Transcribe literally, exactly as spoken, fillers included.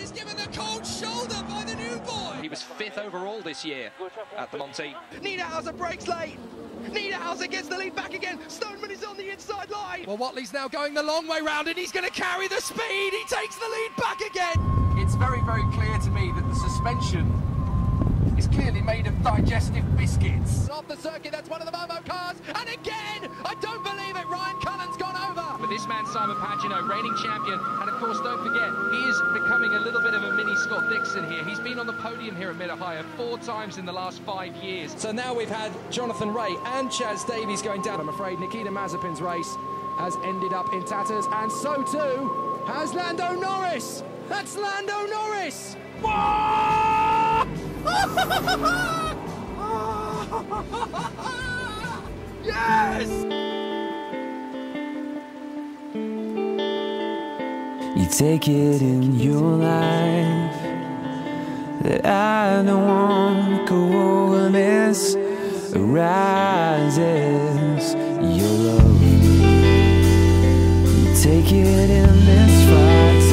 He's given the cold shoulder by the new boy. He was fifth overall this year at the Monty. Niederhauser breaks late. Niederhauser gets the lead back again. Stoneman is on the inside line. Well, Watley's now going the long way round and he's going to carry the speed. He takes the lead back again. It's very, very clear to me that the suspension is clearly made of digestive biscuits. Off the circuit, that's one of the Momo cars. And again, I don't believe it, Ryan Cullen's gone over. But this man, Simon Pagino, reigning champion. And of course, don't forget, he is becoming a little bit of a mini Scott Dixon here. He's been on the podium here at Mid-Ohio four times in the last five years. So now we've had Jonathan Ray and Chaz Davies going down. I'm afraid Nikita Mazepin's race has ended up in tatters. And so too has Lando Norris. That's Lando Norris. Yes! You take it in your life that I don't want to go over this. Arises your love. You take it in this fight.